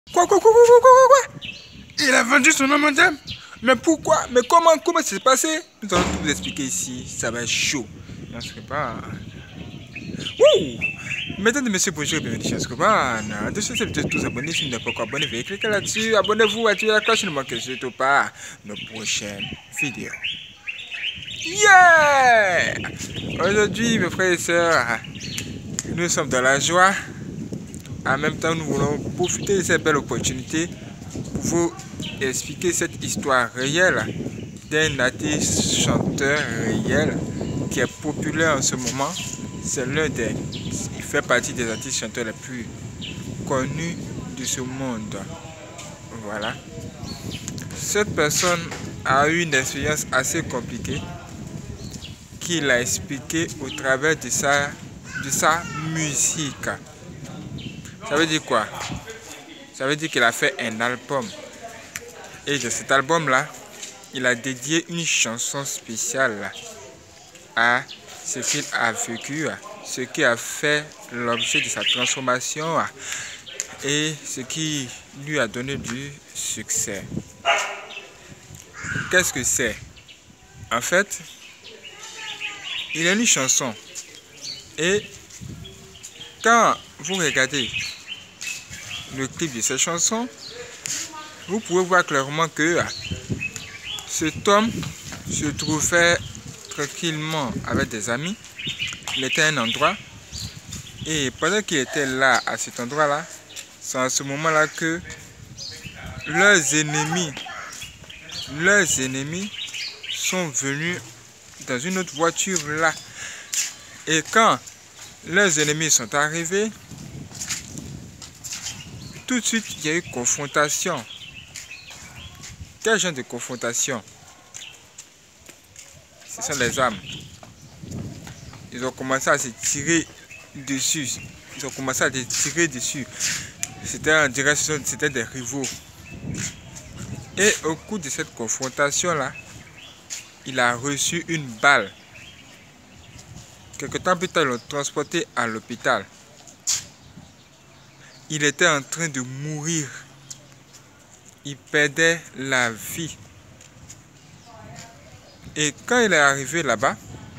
Quoi? Il a vendu son âme, madame? Mais pourquoi? Mais comment ça s'est passé? Nous allons tout vous expliquer ici. Ça va être chaud. Je ne sais pas. Wouh! Mesdames et messieurs, bonjour et bienvenue chez Ascoban. De ce fait, tous abonnés si vous n'êtes pas encore abonné, veuillez cliquer là-dessus. Abonnez-vous, activez la cloche, ne manquez surtout pas nos prochaines vidéos. Yeah! Aujourd'hui, mes frères et sœurs, nous sommes dans la joie. En même temps, nous voulons profiter de cette belle opportunité pour vous expliquer cette histoire réelle d'un artiste chanteur réel qui est populaire en ce moment. C'est il fait partie des artistes chanteurs les plus connus de ce monde. Voilà. Cette personne a eu une expérience assez compliquée qu'il a expliqué au travers de sa musique. Ça veut dire quoi? Ça veut dire qu'il a fait un album. Et de cet album-là, il a dédié une chanson spéciale à ce qu'il a vécu, ce qui a fait l'objet de sa transformation et ce qui lui a donné du succès. Qu'est-ce que c'est? En fait, il a une chanson. Et quand vous regardez le clip de cette chanson, vous pouvez voir clairement que cet homme se trouvait tranquillement avec des amis. Il était à un endroit et pendant qu'il était là, à cet endroit-là, c'est à ce moment-là que leurs ennemis sont venus dans une autre voiture là. Et quand leurs ennemis sont arrivés, tout de suite il y a eu confrontation. Quel genre de confrontation? Ce sont les armes. Ils ont commencé à se tirer dessus. C'était en direction, c'était des rivaux. Et au cours de cette confrontation-là, il a reçu une balle. Quelque temps plus tard, ils l'ont transporté à l'hôpital. Il était en train de mourir. Il perdait la vie. Et quand il est arrivé là-bas,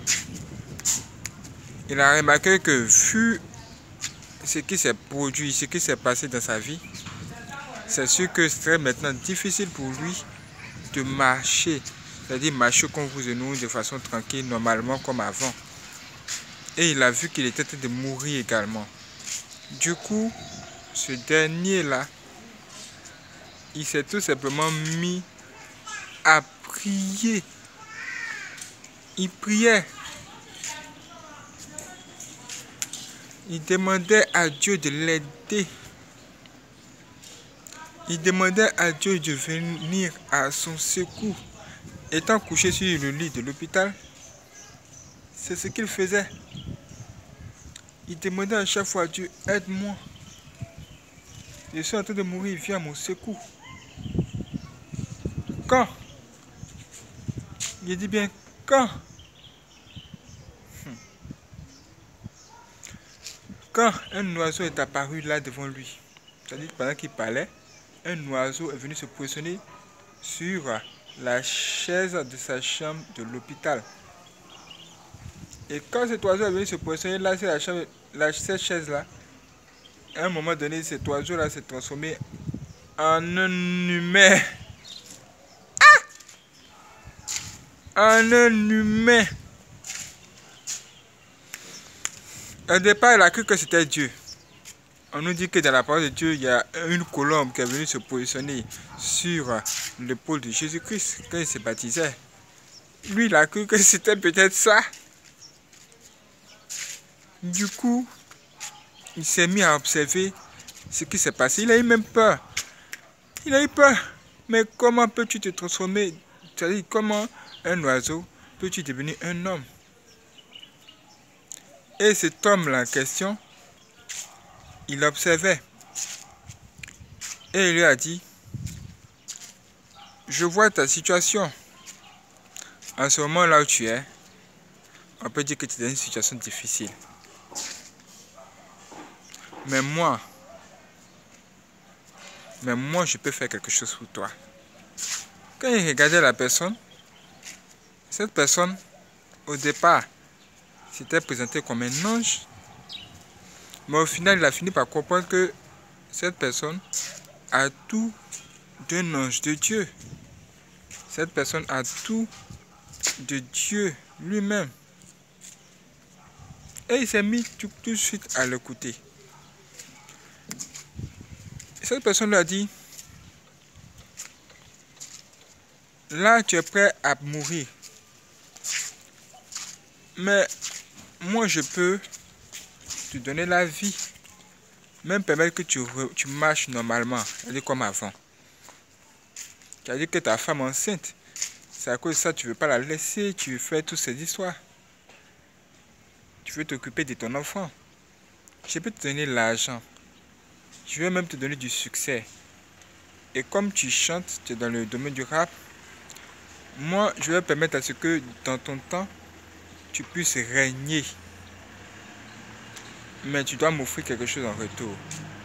il a remarqué que vu ce qui s'est produit, ce qui s'est passé dans sa vie, c'est sûr que c'est maintenant difficile pour lui de marcher. C'est-à-dire marcher comme vous et nous de façon tranquille, normalement comme avant. Et il a vu qu'il était en train de mourir également. Du coup, ce dernier-là, il s'est tout simplement mis à prier. Il priait. Il demandait à Dieu de l'aider. Il demandait à Dieu de venir à son secours. Étant couché sur le lit de l'hôpital, c'est ce qu'il faisait. Il demandait à chaque fois à Dieu, aide-moi. Je suis en train de mourir, viens à mon secours. Quand? Il dit bien, quand? Quand un oiseau est apparu là devant lui, c'est-à-dire pendant qu'il parlait, un oiseau est venu se positionner sur la chaise de sa chambre de l'hôpital. Et quand cet oiseau est venu se positionner là sur cette chaise-là, à un moment donné, cet oiseau-là s'est transformé en un humain. En un humain. Au départ, il a cru que c'était Dieu. On nous dit que dans la parole de Dieu, il y a une colombe qui est venue se positionner sur l'épaule de Jésus-Christ quand il se baptisait. Lui, il a cru que c'était peut-être ça. Du coup, il s'est mis à observer ce qui s'est passé. Il a eu même peur. Il a eu peur. Mais comment peux-tu te transformer? C'est-à-dire, comment un oiseau peux-tu devenir un homme? Et cet homme-là en question, il observait. Et il lui a dit, je vois ta situation. En ce moment là où tu es, on peut dire que tu es dans une situation difficile. Mais moi, mais moi je peux faire quelque chose pour toi. Quand il regardait la personne, cette personne, au départ, s'était présentée comme un ange, mais au final, il a fini par comprendre que cette personne a tout d'un ange de Dieu. Cette personne a tout de Dieu lui-même. Et il s'est mis tout de suite à l'écouter. Cette personne lui a dit, là tu es prêt à mourir. Mais moi je peux te donner la vie. Même permettre que tu marches normalement. C'est-à-dire comme avant. C'est-à-dire que ta femme enceinte, c'est à cause de ça que tu ne veux pas la laisser, tu veux faire toutes ces histoires. Tu veux t'occuper de ton enfant. Je peux te donner l'argent. Je vais même te donner du succès. Et comme tu chantes, tu es dans le domaine du rap, moi, je vais permettre à ce que dans ton temps, tu puisses régner. Mais tu dois m'offrir quelque chose en retour.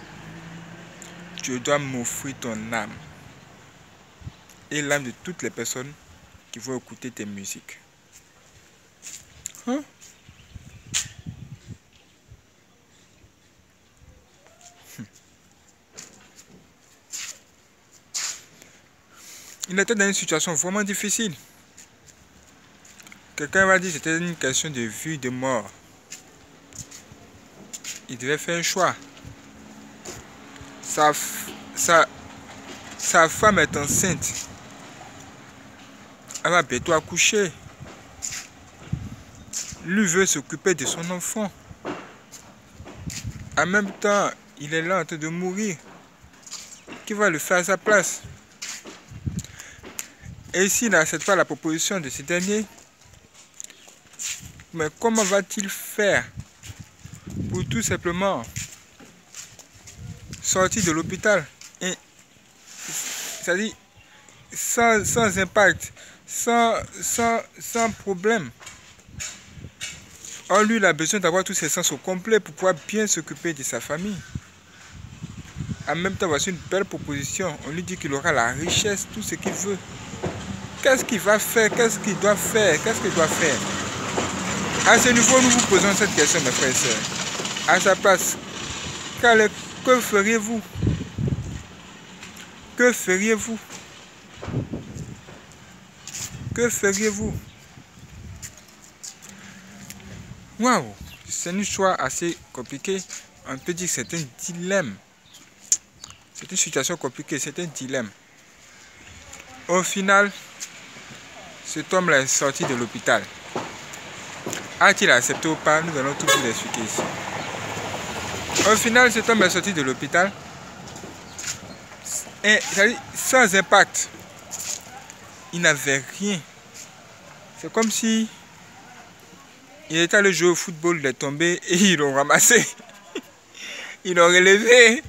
Tu dois m'offrir ton âme. Et l'âme de toutes les personnes qui vont écouter tes musiques. Hein? Il était dans une situation vraiment difficile. Quelqu'un m'a dit que c'était une question de vie et de mort. Il devait faire un choix. Sa femme est enceinte. Elle va bientôt accoucher. Lui veut s'occuper de son enfant. En même temps, il est là en train de mourir. Qui va le faire à sa place? Et s'il n'accepte pas la proposition de ce dernier, mais comment va-t-il faire pour tout simplement sortir de l'hôpital? C'est-à-dire sans impact, sans problème. Or, lui, il a besoin d'avoir tous ses sens au complet pour pouvoir bien s'occuper de sa famille. En même temps, voici une belle proposition. On lui dit qu'il aura la richesse, tout ce qu'il veut. Qu'est-ce qu'il va faire? Qu'est-ce qu'il doit faire? Qu'est-ce qu'il doit faire? À ce niveau, nous vous posons cette question, mes frères et sœurs. À sa place, que feriez-vous? Que feriez-vous? Que feriez-vous? Waouh! C'est une histoire assez compliquée. On peut dire que c'est un dilemme. C'est une situation compliquée, c'est un dilemme. Au final, cet homme-là est sorti de l'hôpital. A-t-il accepté ou pas? Nous allons tout vous expliquer ici. Au final, cet homme est sorti de l'hôpital. Et sans impact. Il n'avait rien. C'est comme si il était allé jouer au football, il est tombé et ils l'ont ramassé. Ils l'ont relevé.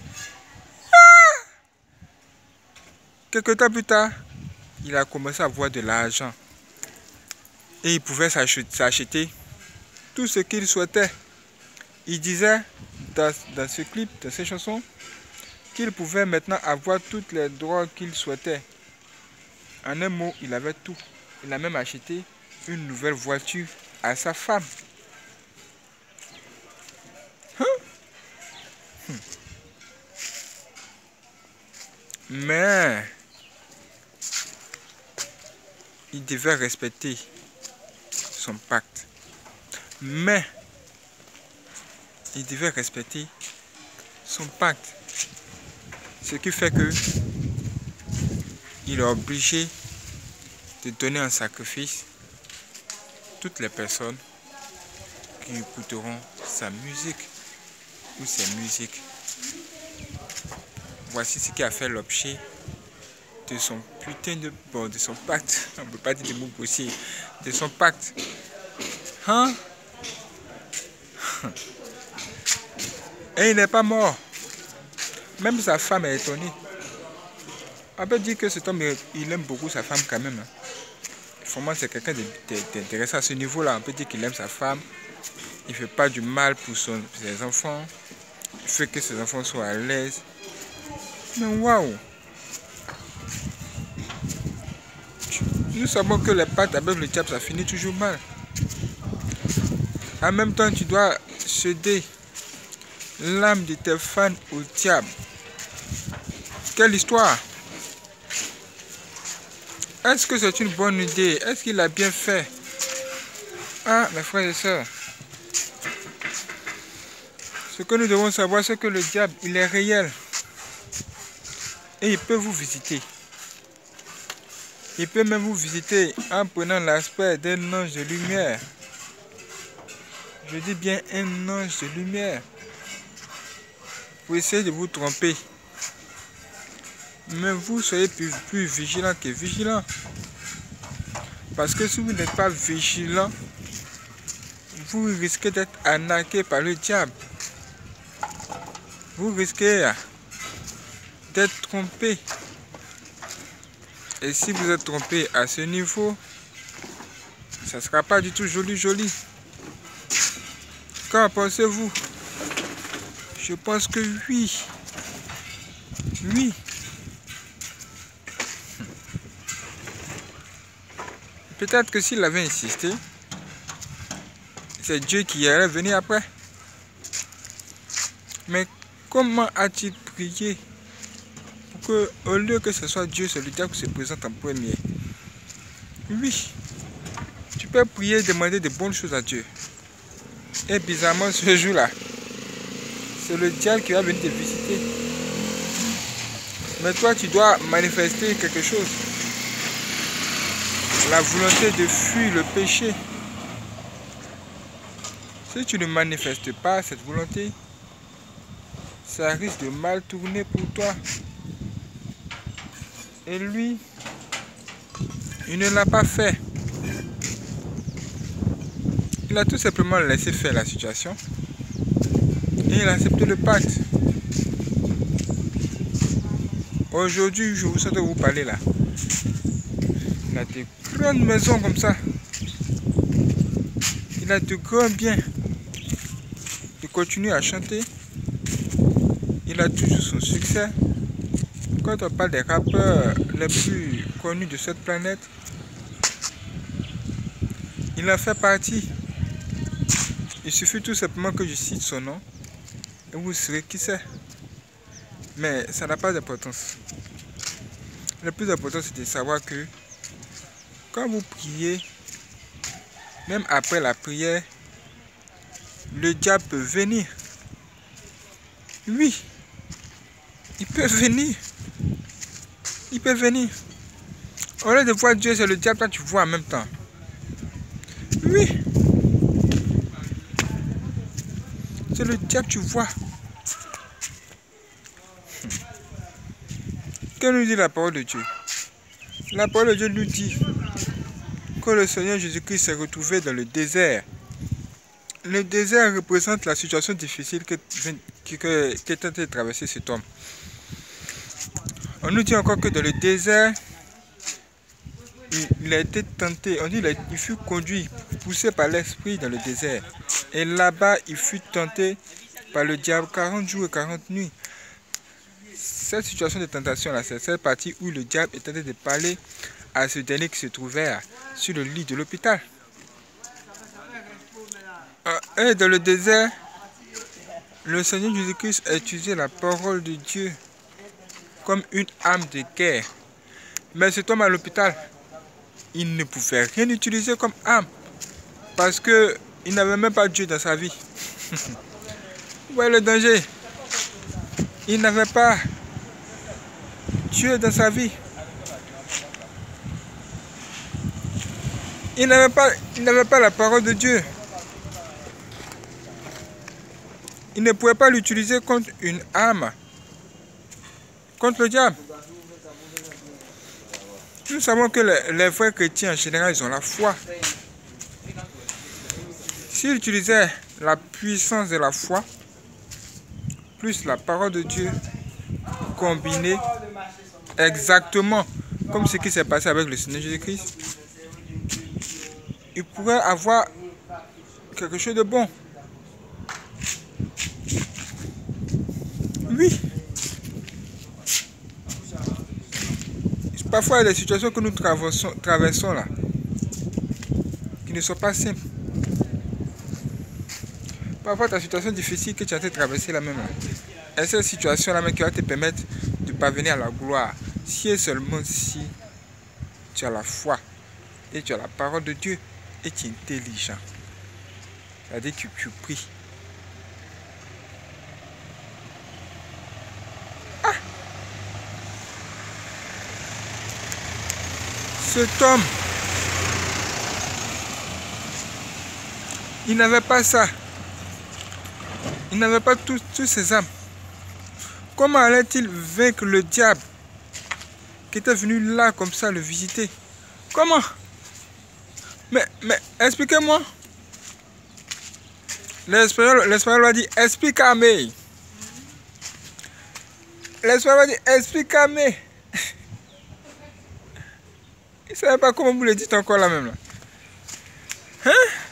Quelques temps plus tard, il a commencé à avoir de l'argent. Et il pouvait s'acheter tout ce qu'il souhaitait. Il disait dans ce clip, dans ces chansons, qu'il pouvait maintenant avoir toutes les droits qu'il souhaitait. En un mot, il avait tout. Il a même acheté une nouvelle voiture à sa femme. Mais il devait respecter son pacte. Mais il devait respecter son pacte. Ce qui fait que il est obligé de donner en sacrifice toutes les personnes qui écouteront sa musique ou ses musiques. Voici ce qui a fait l'objet de son putain de... Bon, de son pacte. On ne peut pas dire des mots grossiers. De son pacte. Hein? Et il n'est pas mort. Même sa femme est étonnée. On peut dire que cet homme, il aime beaucoup sa femme quand même. Vraiment, c'est quelqu'un d'intéressant à ce niveau-là. On peut dire qu'il aime sa femme. Il ne fait pas du mal pour ses enfants. Il fait que ses enfants soient à l'aise. Mais waouh! Nous savons que les pactes avec le diable, ça finit toujours mal. En même temps, tu dois céder l'âme de tes fans au diable. Quelle histoire! Est-ce que c'est une bonne idée? Est-ce qu'il a bien fait? Ah, mes frères et sœurs. Ce que nous devons savoir, c'est que le diable, il est réel. Et il peut vous visiter. Il peut même vous visiter en prenant l'aspect d'un ange de lumière. Je dis bien un ange de lumière. Pour essayer de vous tromper. Mais vous soyez plus vigilant que vigilant. Parce que si vous n'êtes pas vigilant, vous risquez d'être arnaqué par le diable. Vous risquez d'être trompé. Et si vous êtes trompé à ce niveau, ça ne sera pas du tout joli. Qu'en pensez-vous? Je pense que oui. Oui. Peut-être que s'il avait insisté, c'est Dieu qui allait venir après. Mais comment a-t-il prié pour que, au lieu que ce soit Dieu, c'est le diable qui se présente en premier? Oui, tu peux prier, demander de bonnes choses à Dieu. Et bizarrement, ce jour-là, c'est le diable qui va venir te visiter. Mais toi, tu dois manifester quelque chose. La volonté de fuir le péché. Si tu ne manifestes pas cette volonté, ça risque de mal tourner pour toi. Et lui, il ne l'a pas fait. Il a tout simplement laissé faire la situation. Et il a accepté le pacte. Aujourd'hui, je vous sens de vous parler là. Il a des grandes maisons comme ça. Il a de grands biens. Il continue à chanter. Il a toujours son succès. Quand on parle des rappeurs les plus connus de cette planète, il en fait partie. Il suffit tout simplement que je cite son nom et vous saurez qui c'est. Mais ça n'a pas d'importance. Le plus important, c'est de savoir que quand vous priez, même après la prière, le diable peut venir. Oui, il peut venir. Il peut venir. Au lieu de voir Dieu, c'est le diable, toi tu vois en même temps. Oui. C'est le diable, tu vois. Que nous dit la parole de Dieu? La parole de Dieu nous dit que le Seigneur Jésus-Christ s'est retrouvé dans le désert. Le désert représente la situation difficile qu'est en train de traverser cet homme. On nous dit encore que dans le désert, il a été tenté. On dit qu'il fut conduit, poussé par l'esprit dans le désert. Et là-bas, il fut tenté par le diable 40 jours et 40 nuits. Cette situation de tentation-là, c'est cette partie où le diable est en train de parler à ce dernier qui se trouvait sur le lit de l'hôpital. Et dans le désert, le Seigneur Jésus-Christ a utilisé la parole de Dieu comme une arme de guerre. Mais cet homme à l'hôpital, il ne pouvait rien utiliser comme arme parce qu'il n'avait même pas Dieu dans sa vie. Vous voyez le danger? Il n'avait pas Dieu dans sa vie. Il n'avait pas la parole de Dieu. Il ne pouvait pas l'utiliser contre une arme, contre le diable. Nous savons que les vrais chrétiens en général, ils ont la foi. S'ils utilisaient la puissance de la foi, plus la parole de Dieu, combinée exactement comme ce qui s'est passé avec le Seigneur Jésus-Christ, ils pourraient avoir quelque chose de bon. Oui. Parfois, il y a des situations que nous traversons là, qui ne sont pas simples. Parfois, ta situation difficile que tu as traversée là même là. Et cette situation là même qui va te permettre de parvenir à la gloire. Si et seulement si tu as la foi et tu as la parole de Dieu et tu es intelligent. C'est-à-dire que tu pries. Ah! Cet homme, il n'avait pas ça. Il n'avait pas tous ses âmes. Comment allait-il vaincre le diable qui était venu là comme ça le visiter? Comment? Mais expliquez-moi. L'espagnol a dit explique-moi. L'espagnol a dit explique-moi. Il ne savait pas comment vous le dites encore là même là. Hein?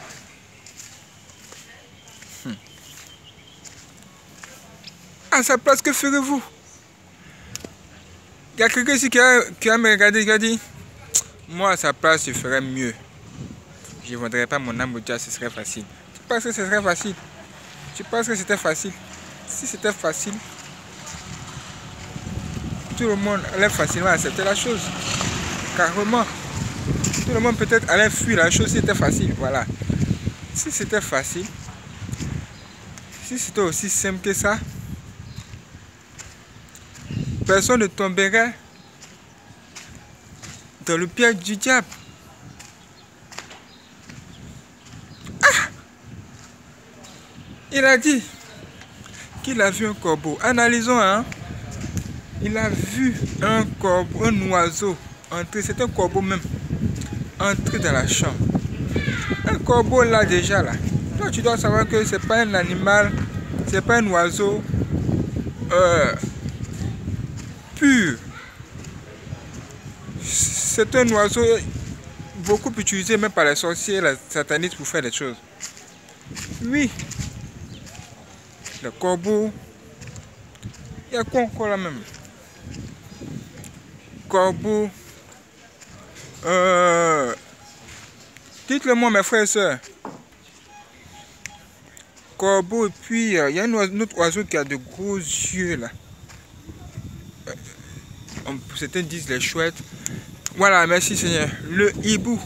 À sa place, que ferez-vous? Il y a quelqu'un ici qui a me regardé, qui a dit, moi à sa place, je ferais mieux. Je ne vendrais pas mon âme au diable, ce serait facile. Tu penses que ce serait facile? Tu penses que c'était facile? Si c'était facile, tout le monde allait facilement accepter la chose. Carrément. Tout le monde peut-être allait fuir la chose si c'était facile. Voilà. Si c'était facile, si c'était aussi simple que ça, personne ne tomberait dans le piège du diable. Ah! Il a dit qu'il a vu un corbeau. Analysons, hein. Il a vu un corbeau, un oiseau entrer. C'est un corbeau même. Entrer dans la chambre. Un corbeau là déjà là. Toi tu dois savoir que c'est pas un animal, c'est pas un oiseau pur. C'est un oiseau beaucoup utilisé même par les sorciers, les satanistes pour faire des choses. Oui. Le corbeau. Il y a quoi encore là même? Corbeau. Dites-le moi mes frères et sœurs. Corbeau et puis il y a un autre oiseau qui a de gros yeux là. Certains disent les chouettes. Voilà, merci Seigneur. Le hibou.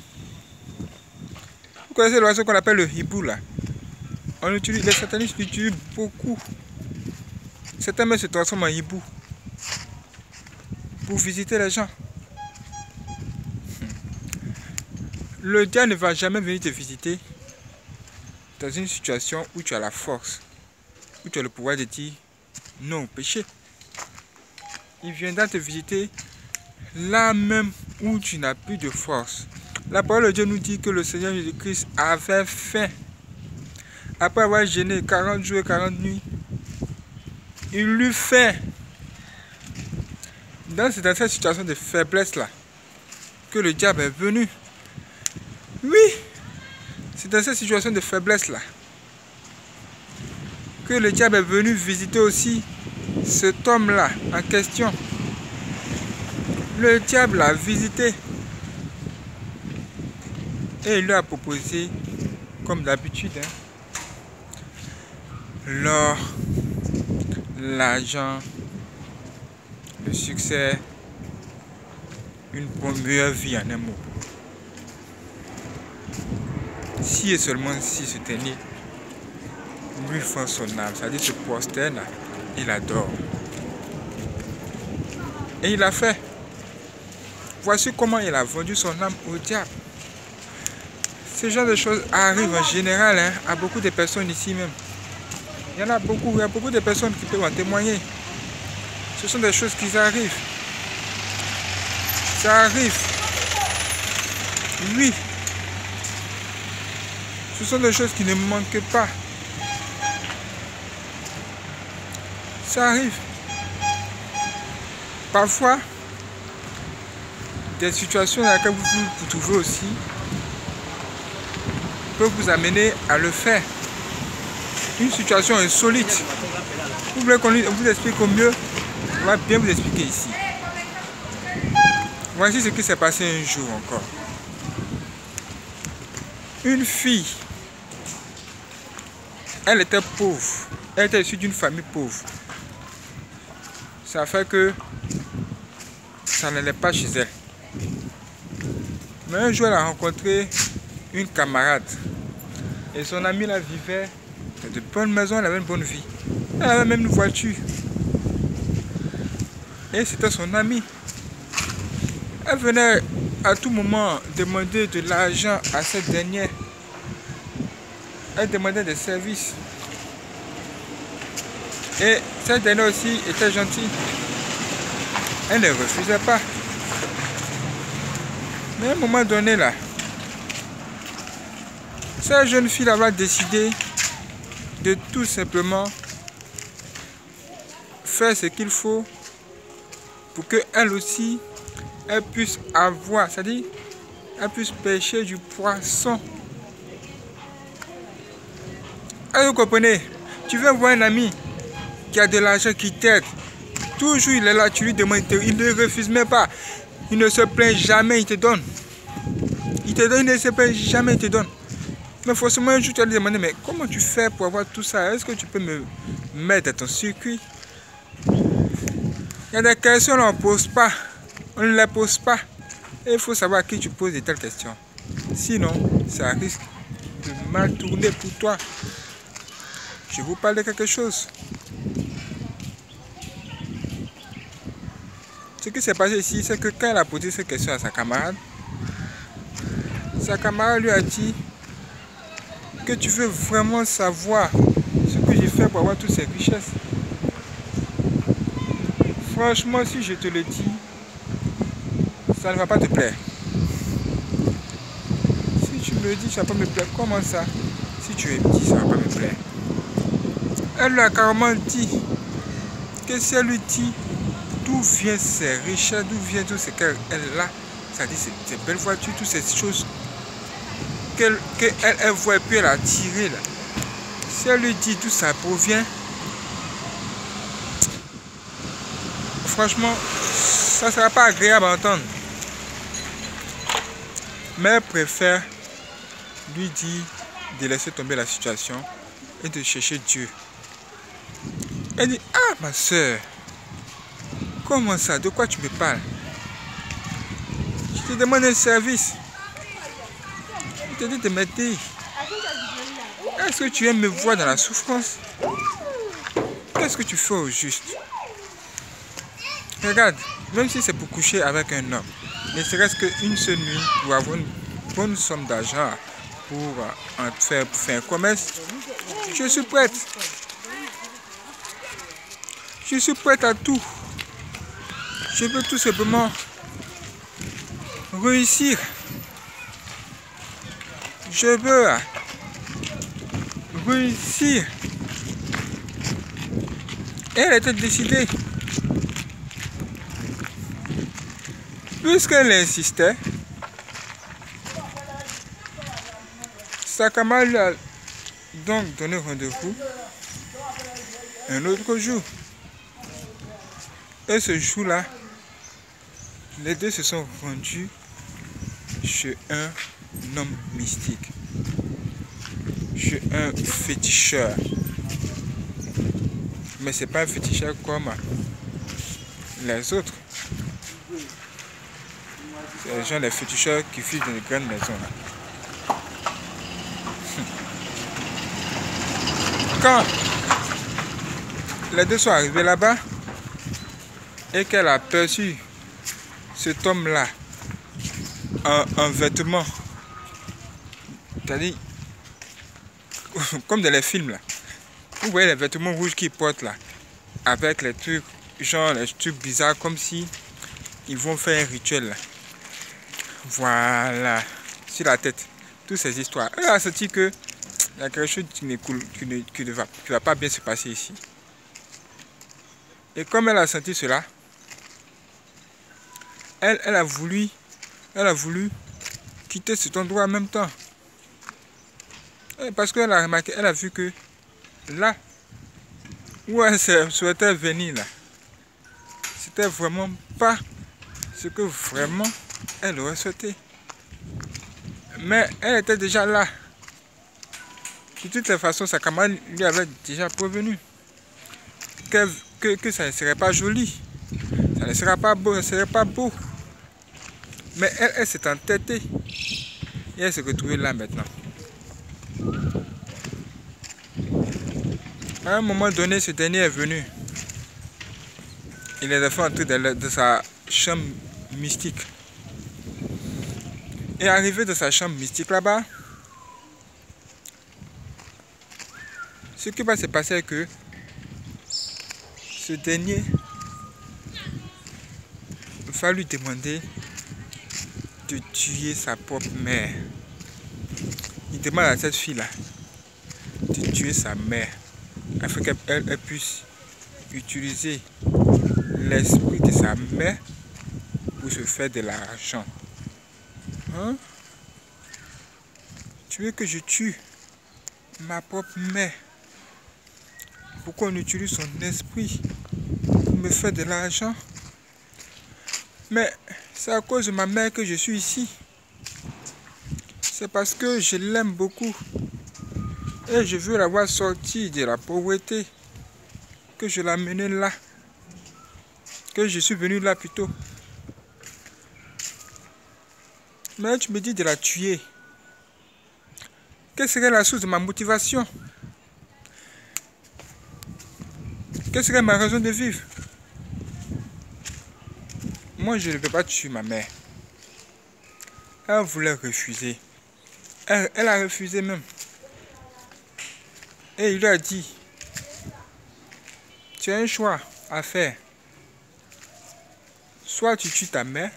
Vous connaissez l'oiseau qu'on appelle le hibou là? Les satanistes l'utilisent beaucoup. Certains même se transforment en hibou pour visiter les gens. Le diable ne va jamais venir te visiter dans une situation où tu as la force, où tu as le pouvoir de dire non au péché. Il viendra te visiter là même où tu n'as plus de force. La parole de Dieu nous dit que le Seigneur Jésus-Christ avait faim. Après avoir jeûné 40 jours et 40 nuits, il eut faim. C'est dans cette situation de faiblesse là que le diable est venu. Oui, c'est dans cette situation de faiblesse là que le diable est venu visiter aussi cet homme là en question. Le diable l'a visité et il lui a proposé, comme d'habitude, l'or, l'argent, le succès, une meilleure vie en un mot. Si et seulement si se tenait, lui fend son âme, c'est-à-dire se prosterne, il adore. Et il a fait. Voici comment il a vendu son âme au diable. Ce genre de choses arrivent en général à beaucoup de personnes ici même. Il y en a beaucoup, il y a beaucoup de personnes qui peuvent en témoigner. Ce sont des choses qui arrivent. Ça arrive. Oui. Ce sont des choses qui ne manquent pas. Ça arrive. Parfois, des situations dans lesquelles vous vous trouvez aussi peuvent vous amener à le faire. Une situation insolite. Vous voulez qu'on vous explique au mieux? On va bien vous expliquer ici. Voici ce qui s'est passé un jour encore. Une fille, elle était pauvre. Elle était issue d'une famille pauvre. Ça fait que ça n'allait pas chez elle. Mais un jour, elle a rencontré une camarade. Et son amie la vivait dans de bonnes maisons, elle avait une bonne vie. Elle avait même une voiture. Et c'était son amie. Elle venait à tout moment demander de l'argent à cette dernière. Elle demandait des services. Et cette dernière aussi était gentille. Elle ne refusait pas. Mais à un moment donné là, cette jeune fille avait décidé de tout simplement faire ce qu'il faut pour qu'elle aussi, elle puisse avoir, c'est-à-dire, elle puisse pêcher du poisson. vous comprenez? Tu veux voir un ami qui a de l'argent, qui t'aide. Toujours il est là, tu lui demandes, il ne refuse même pas. Il ne se plaint jamais, il te donne. Il te donne, il ne se plaint jamais, il te donne. Mais forcément un jour tu vas lui demander, mais comment tu fais pour avoir tout ça? Est-ce que tu peux me mettre à ton circuit? Il y a des questions on ne pose pas. On ne les pose pas. Et il faut savoir à qui tu poses de telles questions. Sinon, ça risque de mal tourner pour toi. Je vous parle de quelque chose. Ce qui s'est passé ici, c'est que quand elle a posé cette question à sa camarade lui a dit que tu veux vraiment savoir ce que j'ai fait pour avoir toutes ces richesses. Franchement, si je te le dis, ça ne va pas te plaire. Si tu me dis ça ne va pas me plaire, comment ça? Si tu es petit, ça ne va pas me plaire. Elle lui a carrément dit que si elle lui dit d'où viennent ces richesses, d'où vient tout ce qu'elle a, c'est-à-dire ces belles voitures, toutes ces choses qu'elle voit et puis elle a tiré là. Si elle lui dit d'où ça provient, franchement, ça ne sera pas agréable à entendre. Mais elle préfère lui dire de laisser tomber la situation et de chercher Dieu. Elle dit, ah ma soeur, comment ça? De quoi tu me parles? Je te demande un service. Je te dis de m'aider. Est-ce que tu aimes me voir dans la souffrance? Qu'est-ce que tu fais au juste? Regarde, même si c'est pour coucher avec un homme, ne serait-ce qu'une seule nuit pour avoir une bonne somme d'argent pour faire un commerce, je suis prête. Je suis prête à tout. Je veux tout simplement réussir. Je veux réussir. Et elle était décidée. Puisqu'elle insistait, sa camarade lui a donc donné rendez-vous un autre jour. Et ce jour-là, les deux se sont rendus chez un homme mystique, chez un féticheur. Mais c'est pas un féticheur comme les autres. C'est les gens, les féticheurs qui vivent dans les grandes maisons là. Quand les deux sont arrivés là-bas et qu'elle a aperçu cet homme-là en vêtements, c'est-à-dire comme dans les films là, vous voyez les vêtements rouges qu'ils portent là, avec les trucs, genre les trucs bizarres comme si ils vont faire un rituel là. Voilà, sur la tête, toutes ces histoires. Elle a senti que il y a quelque chose qui ne va pas bien se passer ici. Et comme elle a senti cela, elle a voulu quitter cet endroit en même temps. Parce qu'elle a remarqué, elle a vu que là où elle souhaitait venir là, c'était vraiment pas ce que vraiment elle aurait souhaité. Mais elle était déjà là. De toutes les façons, sa camarade lui avait déjà prévenu que ça ne serait pas joli. Ça ne sera pas beau, ça ne serait pas beau. Mais elle s'est entêtée. Et elle s'est retrouvée là maintenant. À un moment donné, ce dernier est venu. Il est fait entrer de sa chambre mystique. Et arrivé de sa chambre mystique là-bas, ce qui va se passer est que ce dernier va lui demander de tuer sa propre mère. Il demande à cette fille-là de tuer sa mère afin qu'elle puisse utiliser l'esprit de sa mère pour se faire de l'argent. Hein? Tu veux que je tue ma propre mère? Pourquoi on utilise son esprit pour me faire de l'argent? Mais c'est à cause de ma mère que je suis ici. C'est parce que je l'aime beaucoup. Et je veux la voir sortir de la pauvreté. Que je l'ai amenée là. Que je suis venu là plutôt. Mais tu me dis de la tuer. Quelle serait la source de ma motivation? Quelle serait ma raison de vivre? Moi, je ne peux pas tuer ma mère. Elle voulait refuser. Elle a refusé même. Et il lui a dit, tu as un choix à faire. Soit tu tues ta mère,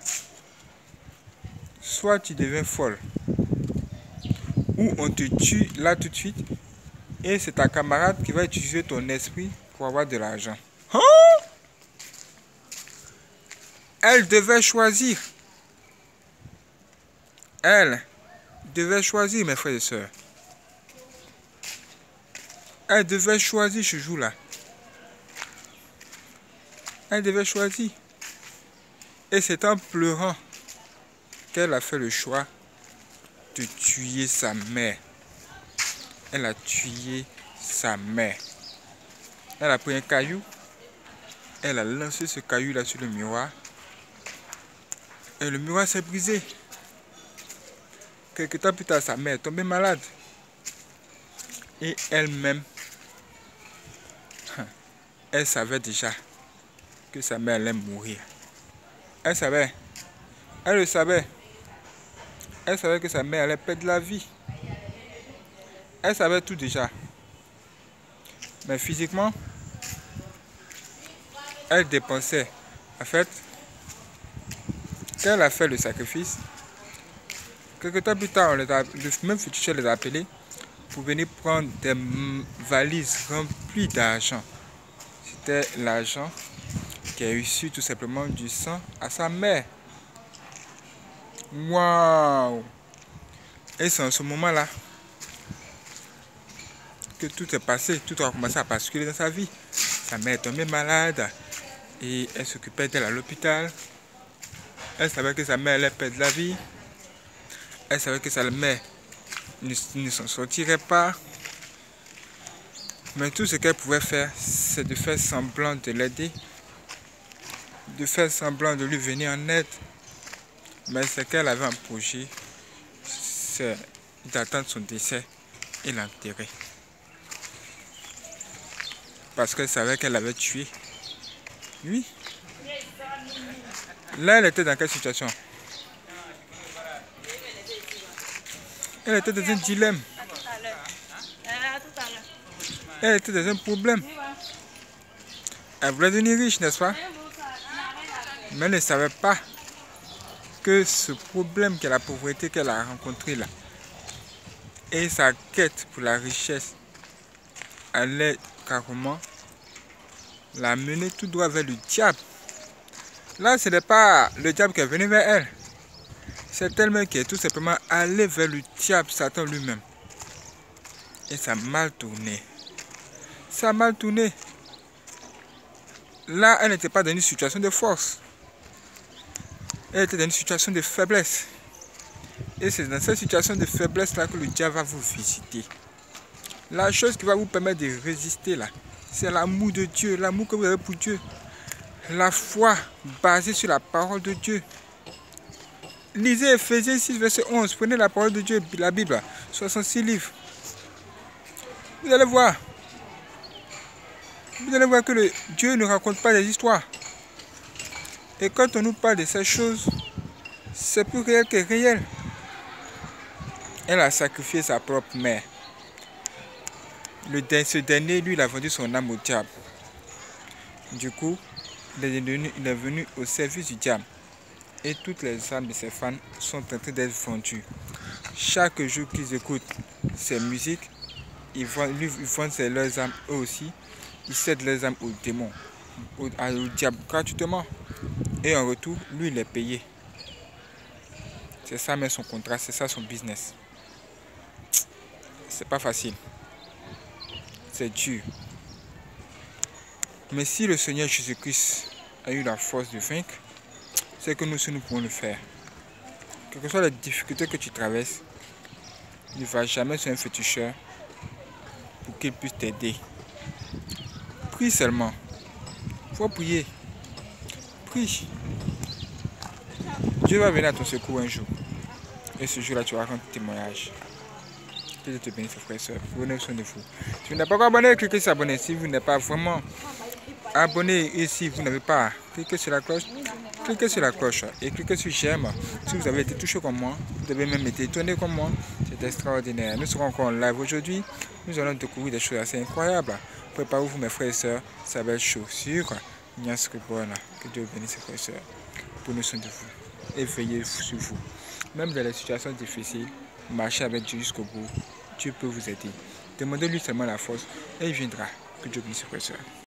soit tu deviens folle. Ou on te tue là tout de suite. Et c'est ta camarade qui va utiliser ton esprit pour avoir de l'argent. Hein? Elle devait choisir. Elle devait choisir, mes frères et sœurs. Elle devait choisir ce jour-là. Elle devait choisir. Et c'est en pleurant qu'elle a fait le choix de tuer sa mère. Elle a tué sa mère. Elle a pris un caillou. Elle a lancé ce caillou-là sur le miroir. Et le miroir s'est brisé. Quelque temps plus tard, sa mère est tombée malade. Et elle-même, elle savait déjà que sa mère allait mourir. Elle savait. Elle le savait. Elle savait que sa mère allait perdre la vie. Elle savait tout déjà. Mais physiquement, elle dépensait. En fait, quand elle a fait le sacrifice, quelque temps plus tard, le même féticheur les a appelés pour venir prendre des valises remplies d'argent. C'était l'argent qui a reçu tout simplement du sang à sa mère. Waouh! Et c'est en ce moment-là que tout est passé, tout a commencé à basculer dans sa vie. Sa mère est tombée malade et elle s'occupait d'elle à l'hôpital. Elle savait que sa mère allait perdre la vie. Elle savait que sa mère ne s'en sortirait pas. Mais tout ce qu'elle pouvait faire, c'est de faire semblant de l'aider, de faire semblant de lui venir en aide. Mais ce qu'elle avait en projet, c'est d'attendre son décès et l'enterrer. Parce qu'elle savait qu'elle l'avait tué. Oui. Là, elle était dans quelle situation? Elle était dans un dilemme. Elle était dans un problème. Elle voulait devenir riche, n'est-ce pas? Mais elle ne savait pas que ce problème qu'est la pauvreté qu'elle a rencontré là, et sa quête pour la richesse, allait carrément la mener tout droit vers le diable. Là, ce n'est pas le diable qui est venu vers elle. C'est elle-même qui est tout simplement allée vers le diable, Satan lui-même. Et ça a mal tourné. Ça a mal tourné. Là, elle n'était pas dans une situation de force. Elle était dans une situation de faiblesse. Et c'est dans cette situation de faiblesse-là que le diable va vous visiter. La chose qui va vous permettre de résister là, c'est l'amour de Dieu, l'amour que vous avez pour Dieu. La foi basée sur la parole de Dieu. Lisez Ephésiens 6, verset 11. Prenez la parole de Dieu, la Bible, 66 livres. Vous allez voir. Vous allez voir que Dieu ne raconte pas des histoires. Et quand on nous parle de ces choses, c'est plus réel que réel. Elle a sacrifié sa propre mère. Ce dernier, lui, il a vendu son âme au diable. Du coup, il est venu au service du diable. Et toutes les âmes de ses fans sont en train d'être vendues. Chaque jour qu'ils écoutent ses musiques, ils vendent leurs âmes eux aussi. Ils cèdent leurs âmes aux démons, au diable gratuitement. Et en retour, lui, il est payé. C'est ça même son contrat, c'est ça son business. C'est pas facile. C'est dur. Mais si le Seigneur Jésus-Christ a eu la force de vaincre, c'est que nous aussi nous pouvons le faire. Quelles que soient les difficultés que tu traverses, ne va jamais sur un féticheur pour qu'il puisse t'aider. Prie seulement. Il faut prier. Prie. Dieu va venir à ton secours un jour. Et ce jour-là, tu vas rendre témoignage. Que Dieu te bénisse, frères et sœurs. Prenez soin de vous. Si vous n'êtes pas encore abonné, cliquez sur abonner. Si vous n'êtes pas vraiment abonné et si vous n'avez pas, cliquez sur la cloche. Cliquez sur la cloche et cliquez sur j'aime. Si vous avez été touché comme moi, vous devez même être étonné comme moi. C'est extraordinaire. Nous serons encore en live aujourd'hui. Nous allons découvrir des choses assez incroyables. Préparez-vous, mes frères et sœurs. Ça va être chaud. Sur Nias Ribona. Que Dieu bénisse, frères et sœurs. Prenez soin de vous et veillez sur vous. Même dans les situations difficiles, marchez avec Dieu jusqu'au bout. Dieu peut vous aider. Demandez-lui seulement la force et il viendra. Que Dieu bénisse, frères et sœurs.